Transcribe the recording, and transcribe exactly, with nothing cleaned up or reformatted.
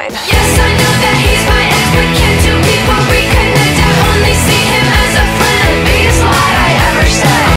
Yes, I know that he's my ex, but can't two people reconnect?